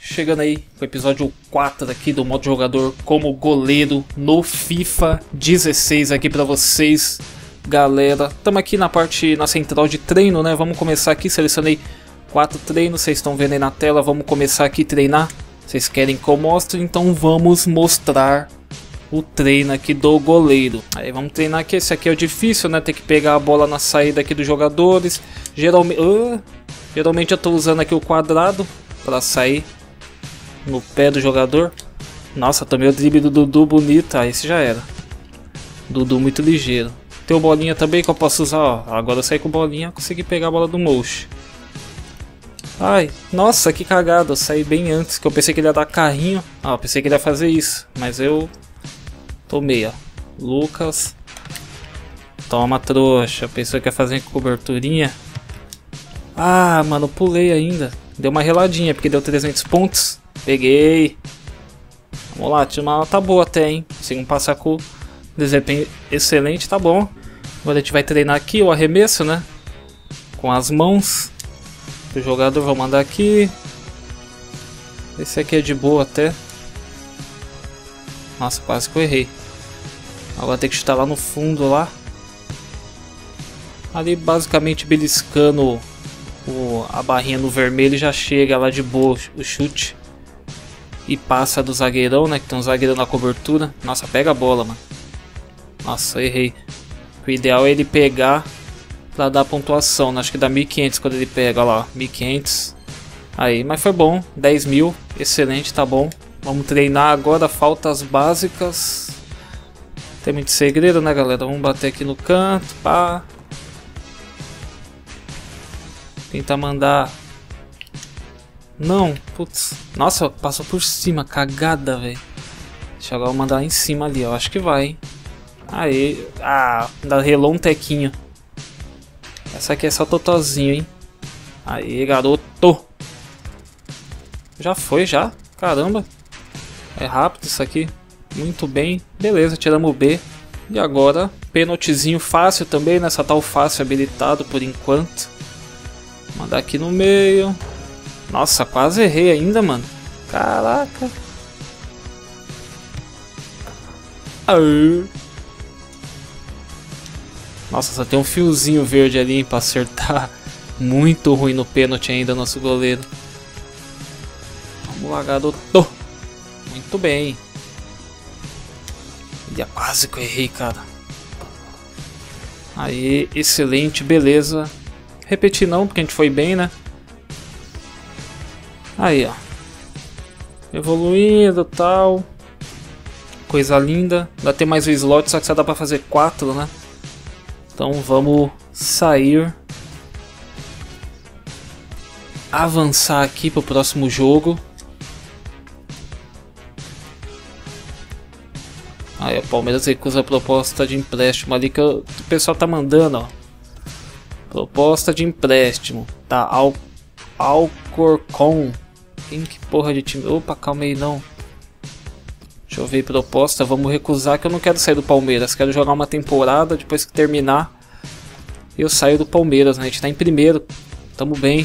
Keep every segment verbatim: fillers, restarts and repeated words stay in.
chegando aí com o episódio quatro aqui do modo jogador como goleiro no FIFA dezesseis aqui pra vocês, galera. Estamos aqui na parte, na central de treino, né? Vamos começar aqui, selecionei quatro treinos, vocês estão vendo aí na tela. Vamos começar aqui a treinar. Vocês querem que eu mostre? Então vamos mostrar o treino aqui do goleiro. Aí vamos treinar aqui, esse aqui é o difícil, né? Tem que pegar a bola na saída aqui dos jogadores. Geralmente, uh, geralmente eu tô usando aqui o quadrado para sair no pé do jogador. Nossa, tomei o drible do Dudu bonito. Ah, esse já era. Dudu muito ligeiro. Tem o bolinha também que eu posso usar, ó. Agora eu saí com bolinha, consegui pegar a bola do Mosh. Ai, nossa, que cagada. Eu saí bem antes, que eu pensei que ele ia dar carrinho. Ah, eu pensei que ele ia fazer isso, mas eu tomei, ó. Lucas. Toma, trouxa. Pensou que ia fazer coberturinha. Ah, mano, pulei ainda. Deu uma reladinha, porque deu trezentos pontos. Peguei. Vamos lá, tinha uma nota boa até, hein. Consegui passar com desempenho excelente, tá bom. Agora a gente vai treinar aqui o arremesso, né. Com as mãos. O jogador, vou mandar aqui. Esse aqui é de boa até. Nossa, quase que eu errei. Agora tem que chutar lá no fundo lá. Ali basicamente beliscando o, a barrinha no vermelho, já chega lá de boa o chute. E passa do zagueirão, né? Que tem um zagueirão na cobertura. Nossa, pega a bola, mano. Nossa, eu errei. O ideal é ele pegar pra dar pontuação, né? Acho que dá mil e quinhentos quando ele pega, olha lá, mil e quinhentos. Aí, mas foi bom, dez mil, excelente, tá bom. Vamos treinar agora, faltas básicas. Tem muito segredo, né, galera? Vamos bater aqui no canto, pá. Tentar mandar. Não, putz. Nossa, passou por cima, cagada, velho. Deixa eu agora mandar lá em cima ali, ó. Acho que vai, hein. Aí, ah, ainda relou um tequinho. Essa aqui é só totozinho, hein. Aí, garoto. Já foi, já? Caramba. É rápido isso aqui. Muito bem. Beleza, tiramos o B. E agora, pênaltizinho fácil também, né? Só tá o fácil habilitado por enquanto. Vou mandar aqui no meio. Nossa, quase errei ainda, mano. Caraca. Ai. Nossa, só tem um fiozinho verde ali, hein, pra acertar. Muito ruim no pênalti ainda, nosso goleiro. Vamos lá, garoto. Muito bem. Ele é quase que eu errei, cara. Aí, excelente, beleza. Repetir não, porque a gente foi bem, né? Aí, ó. Evoluindo e tal. Coisa linda. Ainda tem mais um slot, só que só dá pra fazer quatro, né? Então vamos sair. Avançar aqui pro próximo jogo. Aí o Palmeiras recusa a proposta de empréstimo ali que o pessoal tá mandando, ó. Proposta de empréstimo. Tá, Al Alcorcon. Tem que porra de time. Opa, calma aí não. Deixa eu ver proposta. Vamos recusar que eu não quero sair do Palmeiras. Quero jogar uma temporada. Depois que terminar, eu saio do Palmeiras, né? A gente tá em primeiro. Tamo bem.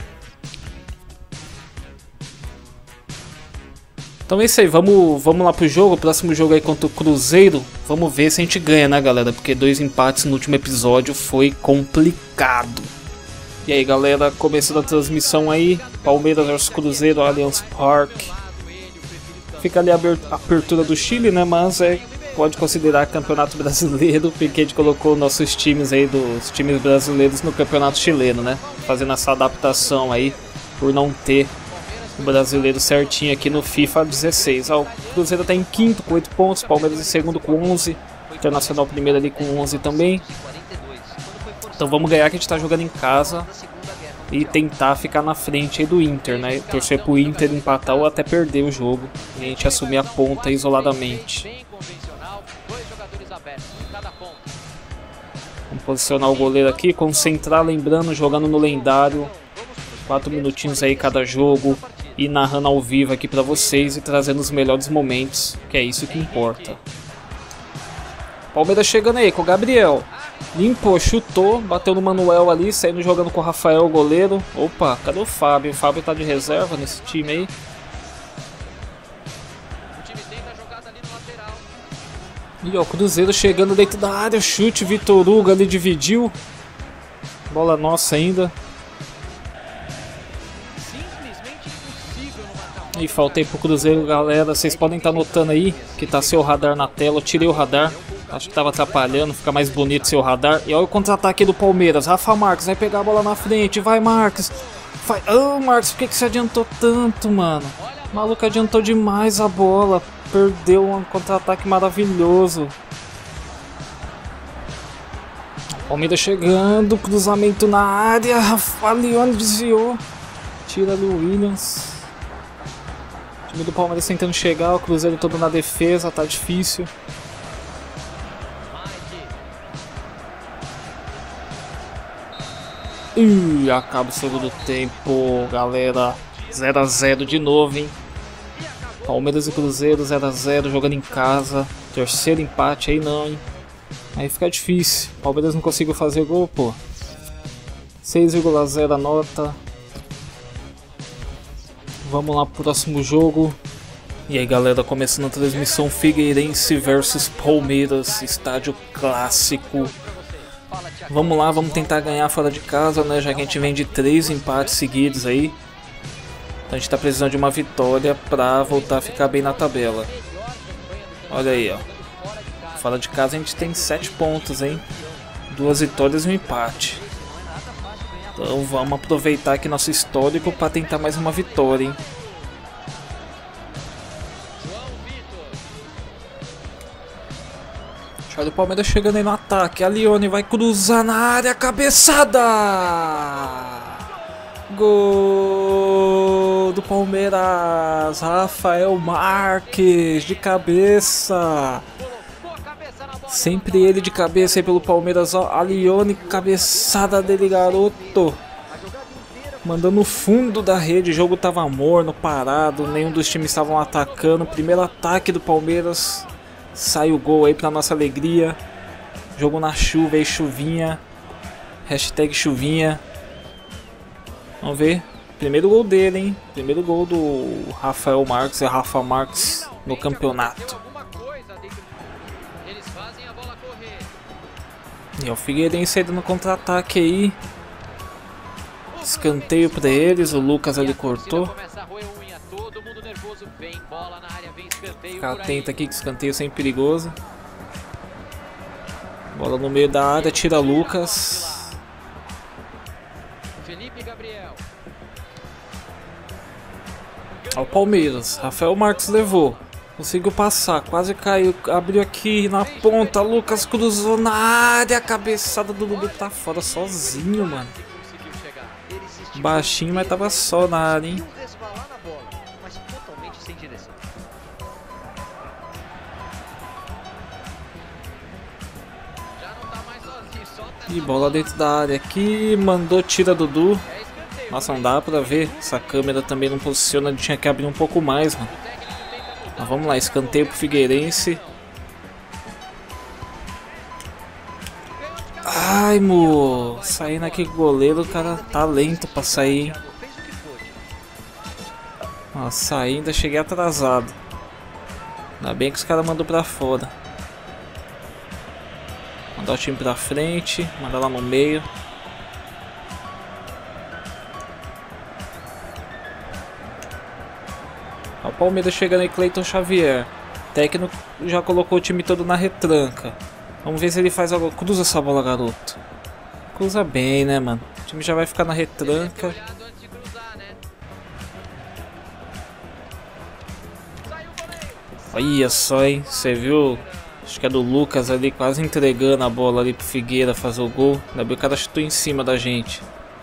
Então é isso aí. Vamos, vamos lá pro jogo. O próximo jogo aí contra o Cruzeiro. Vamos ver se a gente ganha, né, galera? Porque dois empates no último episódio foi complicado. E aí, galera, começando a transmissão aí. Palmeiras versus Cruzeiro, Allianz Parque. Fica ali a abertura do Chile, né? Mas é, pode considerar campeonato brasileiro, porque a gente colocou nossos times aí, dos times brasileiros, no campeonato chileno, né? Fazendo essa adaptação aí, por não ter o brasileiro certinho aqui no FIFA dezesseis. Ah, o Cruzeiro tá em quinto com oito pontos, Palmeiras em segundo com onze, Internacional primeiro ali com onze também. Então vamos ganhar, que a gente tá jogando em casa. E tentar ficar na frente aí do Inter, né? Torcer pro Inter empatar ou até perder o jogo. E a gente assumir a ponta isoladamente. Vamos posicionar o goleiro aqui. Concentrar, lembrando, jogando no lendário. Quatro minutinhos aí cada jogo. E narrando ao vivo aqui pra vocês. E trazendo os melhores momentos. Que é isso que importa. Palmeiras chegando aí com o Gabriel. Limpou, chutou, bateu no Manuel ali, saindo jogando com o Rafael, o goleiro. Opa, cadê o Fábio? O Fábio tá de reserva nesse time aí. E ó, o Cruzeiro chegando dentro da área, chute, Vitor Hugo ali dividiu. Bola nossa ainda. E faltei pro Cruzeiro, galera. Vocês podem estar notando aí que tá seu radar na tela. Eu tirei o radar. Acho que tava atrapalhando, fica mais bonito seu radar. E olha o contra-ataque do Palmeiras. Rafa Marques vai pegar a bola na frente. Vai, Marques. Vai. Ah, Marques, por que, que você adiantou tanto, mano? O maluco adiantou demais a bola. Perdeu um contra-ataque maravilhoso. Palmeiras chegando. Cruzamento na área. Rafa Leone desviou. Tira ali o Williams. O time do Palmeiras tentando chegar. O Cruzeiro todo na defesa. Tá difícil. Ih, acaba o segundo tempo, galera. zero a zero de novo, hein? Palmeiras e Cruzeiro zero a zero jogando em casa. Terceiro empate aí não, hein? Aí fica difícil. Palmeiras não conseguiu fazer gol, pô. seis vírgula zero a nota. Vamos lá pro próximo jogo. E aí, galera, começando a transmissão Figueirense versus Palmeiras, estádio clássico. Vamos lá, vamos tentar ganhar fora de casa, né? Já que a gente vem de três empates seguidos aí. Então a gente tá precisando de uma vitória pra voltar a ficar bem na tabela. Olha aí, ó. Fora de casa a gente tem sete pontos, hein? Duas vitórias e um empate. Então vamos aproveitar aqui nosso histórico pra tentar mais uma vitória, hein? Olha o Palmeiras chegando aí no ataque. A Leone vai cruzar na área. Cabeçada! Gol do Palmeiras. Rafael Marques de cabeça. Sempre ele de cabeça aí pelo Palmeiras. Ó, a Leone, cabeçada dele, garoto. Mandando no fundo da rede. O jogo tava morno, parado. Nenhum dos times estavam atacando. Primeiro ataque do Palmeiras. Sai o gol aí pra nossa alegria. Jogo na chuva aí, chuvinha. Hashtag chuvinha. Vamos ver. Primeiro gol dele, hein? Primeiro gol do Rafael Marques e Rafa Marques no campeonato. E o Figueirense ainda no contra-ataque aí. Escanteio pra eles. O Lucas ali cortou. Ficar atento aqui que escanteio sempre perigoso. Bola no meio da área, tira Lucas. Ó o Palmeiras, Rafael Marques levou. Conseguiu passar, quase caiu. Abriu aqui na ponta, Lucas cruzou na área. A cabeçada do Dudu tá fora sozinho, mano. Baixinho, mas tava só na área, hein. E bola dentro da área aqui, mandou, tira Dudu. Nossa, não dá pra ver, essa câmera também não posiciona, tinha que abrir um pouco mais, mano. Mas vamos lá, escanteio pro Figueirense. Ai, mo, saindo aqui com o goleiro, o cara tá lento pra sair. Nossa, ainda cheguei atrasado. Ainda bem que os caras mandou pra fora. Mandar o time pra frente, mandar lá no meio. O Palmeiras chegando aí, Cleiton Xavier. O técnico já colocou o time todo na retranca. Vamos ver se ele faz algo. Cruza essa bola, garoto. Cruza bem, né, mano? O time já vai ficar na retranca. Olha só, hein? Você viu? Acho que é do Lucas ali, quase entregando a bola ali pro Figueira fazer o gol. Ainda bem que o cara chutou em cima da gente.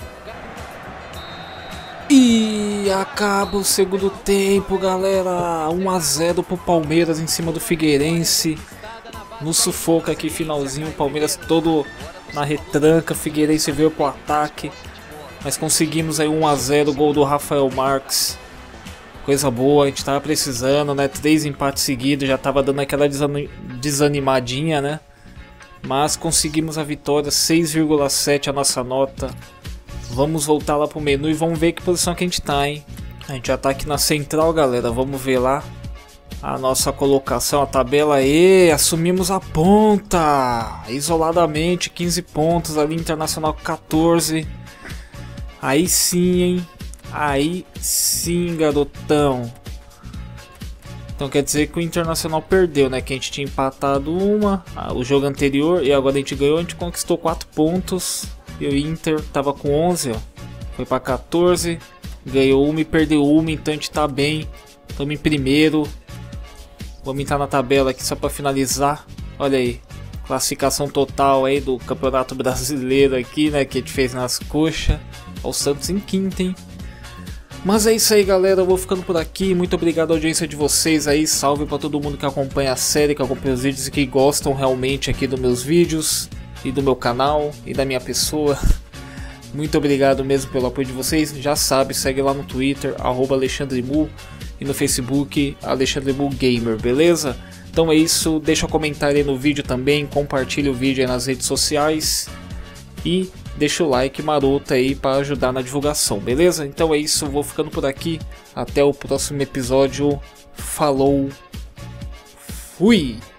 E acaba o segundo tempo, galera. um a zero pro Palmeiras em cima do Figueirense. No sufoco aqui, finalzinho. O Palmeiras todo na retranca. Figueirense veio pro ataque. Mas conseguimos aí um a zero, gol do Rafael Marques. Coisa boa, a gente tava precisando, né? Três empates seguidos, já tava dando aquela desanimadinha, né? Mas conseguimos a vitória, seis vírgula sete a nossa nota. Vamos voltar lá pro menu e vamos ver que posição que a gente tá, hein? A gente já tá aqui na central, galera, vamos ver lá. a nossa colocação, a tabela. E assumimos a ponta isoladamente, quinze pontos ali, Internacional quatorze. Aí sim, hein? Aí sim, garotão. Então quer dizer que o Internacional perdeu, né? Que a gente tinha empatado uma, o jogo anterior, e agora a gente ganhou, a gente conquistou quatro pontos. E o Inter tava com onze, ó. Foi para quatorze, ganhou uma e perdeu uma, então a gente tá bem. Estamos em primeiro. Vamos entrar na tabela aqui só para finalizar. Olha aí, classificação total aí do Campeonato Brasileiro aqui, né? Que a gente fez nas coxas. Olha o Santos em quinta, hein? Mas é isso aí, galera, eu vou ficando por aqui. Muito obrigado à audiência de vocês aí. Salve para todo mundo que acompanha a série, que acompanha os vídeos e que gostam realmente aqui dos meus vídeos e do meu canal e da minha pessoa. Muito obrigado mesmo pelo apoio de vocês. Já sabe, segue lá no Twitter, arroba Alexandre Mu, e no Facebook, Alexandre Mu Gamer, beleza? Então é isso, deixa um comentário aí no vídeo também, compartilha o vídeo aí nas redes sociais e deixa o like maroto aí para ajudar na divulgação, beleza? Então é isso, vou ficando por aqui, até o próximo episódio, falou, fui!